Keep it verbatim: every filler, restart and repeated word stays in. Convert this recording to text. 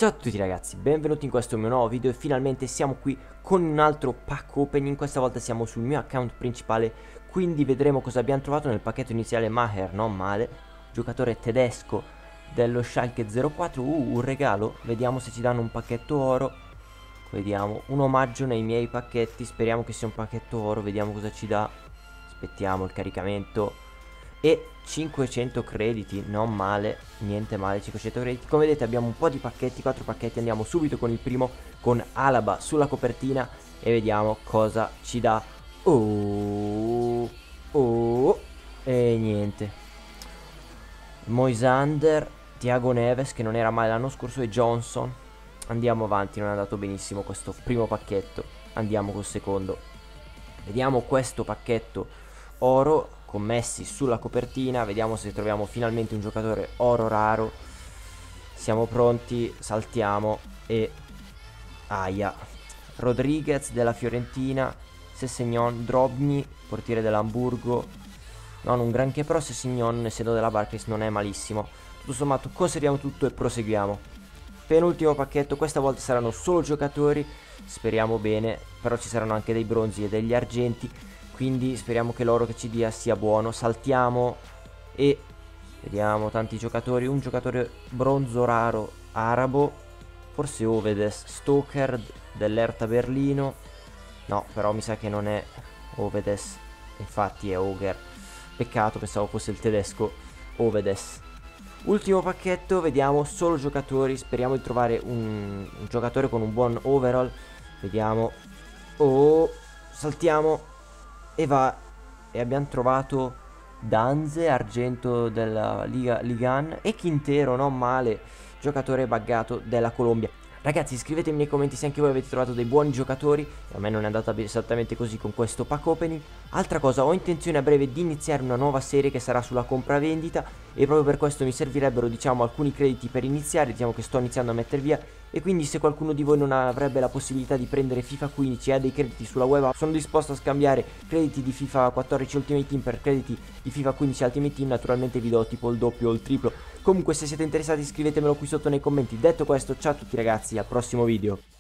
Ciao a tutti ragazzi, benvenuti in questo mio nuovo video e finalmente siamo qui con un altro pack opening. Questa volta siamo sul mio account principale, quindi vedremo cosa abbiamo trovato nel pacchetto iniziale. Maher, non male, giocatore tedesco dello Schalke zero quattro. Uh, un regalo, vediamo se ci danno un pacchetto oro. Vediamo, un omaggio nei miei pacchetti, speriamo che sia un pacchetto oro, vediamo cosa ci dà. Aspettiamo il caricamento. E cinquecento crediti, non male, niente male, cinquecento crediti. Come vedete abbiamo un po' di pacchetti, quattro pacchetti. Andiamo subito con il primo, con Alaba sulla copertina, e vediamo cosa ci dà. Oh, oh, e niente. Moisander, Thiago Neves, che non era male l'anno scorso, e Johnson. Andiamo avanti, non è andato benissimo questo primo pacchetto. Andiamo col secondo. Vediamo questo pacchetto oro con Messi sulla copertina. Vediamo se troviamo finalmente un giocatore oro raro. Siamo pronti, saltiamo e aia. Rodriguez della Fiorentina, Sessegnon, Drobny, portiere dell'Hamburgo. Non un granché, però Sessegnon, essendo della Barclays, non è malissimo. Tutto sommato conserviamo tutto e proseguiamo. Penultimo pacchetto, questa volta saranno solo giocatori, speriamo bene, però ci saranno anche dei bronzi e degli argenti, quindi speriamo che l'oro che ci dia sia buono. Saltiamo e vediamo tanti giocatori. Un giocatore bronzo raro arabo, forse Ovedes, Stoker dell'Hertha Berlino. No, però mi sa che non è Ovedes, infatti è Oger. Peccato, pensavo fosse il tedesco Ovedes. Ultimo pacchetto, vediamo solo giocatori, speriamo di trovare un, un giocatore con un buon overall. Vediamo. Oh, saltiamo e va, e abbiamo trovato Danze, argento della Liga Ligan, e Quintero, non male, giocatore buggato della Colombia. Ragazzi, scrivetemi nei commenti se anche voi avete trovato dei buoni giocatori. A me non è andata esattamente così con questo pack opening. Altra cosa, ho intenzione a breve di iniziare una nuova serie che sarà sulla compravendita, e proprio per questo mi servirebbero, diciamo, alcuni crediti per iniziare. Diciamo che sto iniziando a mettere via, e quindi se qualcuno di voi non avrebbe la possibilità di prendere FIFA quindici e ha dei crediti sulla web app, sono disposto a scambiare crediti di FIFA quattordici Ultimate Team per crediti di FIFA quindici Ultimate Team. Naturalmente vi do tipo il doppio o il triplo. Comunque, se siete interessati scrivetemelo qui sotto nei commenti. Detto questo, ciao a tutti ragazzi, al prossimo video.